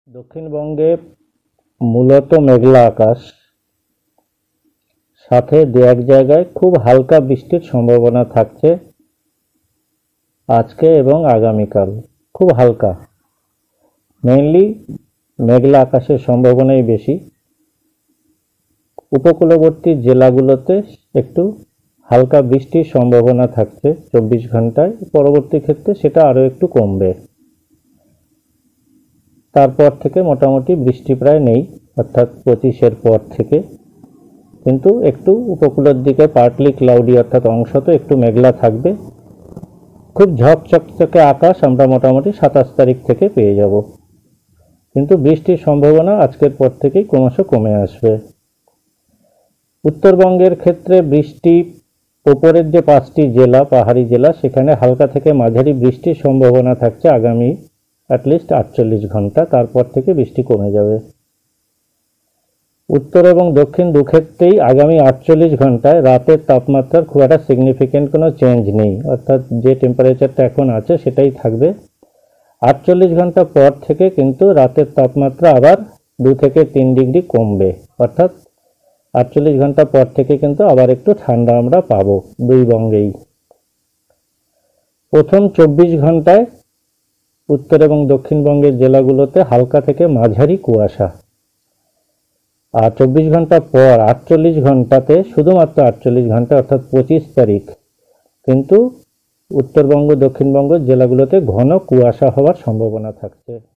দক্ষিণবঙ্গে মূলত মেঘলা আকাশ, সাথে দু এক জায়গায় খুব হালকা বৃষ্টির সম্ভাবনা থাকছে আজকে এবং আগামীকাল। খুব হালকা, মেইনলি মেঘলা আকাশের সম্ভাবনাই বেশি। উপকূলবর্তী জেলাগুলোতে একটু হালকা বৃষ্টির সম্ভাবনা থাকছে 24 ঘন্টায়, পরবর্তী ক্ষেত্রে সেটা আরও একটু কমবে। তারপর থেকে মোটামুটি বৃষ্টি প্রায় নেই, অর্থাৎ 25-এর পর থেকে। কিন্তু একটু উপকূলের দিকে পার্টলি ক্লাউডি, অর্থাৎ অংশত একটু মেঘলা থাকবে। খুব ঝকঝকচকে আকাশ আমরা মোটামুটি 27 তারিখ থেকে পেয়ে যাব, কিন্তু বৃষ্টির সম্ভাবনা আজকের পর থেকেই ক্রমশ কমে আসবে। উত্তরবঙ্গের ক্ষেত্রে বৃষ্টি, ওপরের যে 5টি জেলা, পাহাড়ি জেলা, সেখানে হালকা থেকে মাঝারি বৃষ্টির সম্ভাবনা থাকছে আগামী অ্যাটলিস্ট 48 ঘন্টা। তারপর থেকে বৃষ্টি কমে যাবে। উত্তর এবং দক্ষিণ দুক্ষেত্রেই আগামী 48 ঘন্টায় রাতের তাপমাত্রার খুব একটা সিগনিফিক্যান্ট কোনো চেঞ্জ নেই, অর্থাৎ যে টেম্পারেচারটা এখন আছে সেটাই থাকবে। 48 ঘন্টা পর থেকে কিন্তু রাতের তাপমাত্রা আবার 2 থেকে 3 ডিগ্রি কমবে, অর্থাৎ 48 ঘন্টা পর থেকে কিন্তু আবার একটু ঠান্ডা আমরা পাবো দুই বঙ্গেই। প্রথম 24 ঘন্টায় উত্তর এবং দক্ষিণবঙ্গের জেলাগুলোতে হালকা থেকে মাঝারি কুয়াশা, আর 24 ঘন্টা পর 48 ঘন্টাতে, শুধুমাত্র 48 ঘন্টা অর্থাৎ 25 তারিখ, কিন্তু উত্তরবঙ্গ দক্ষিণবঙ্গ জেলাগুলোতে ঘন কুয়াশা হওয়ার সম্ভাবনা থাকছে।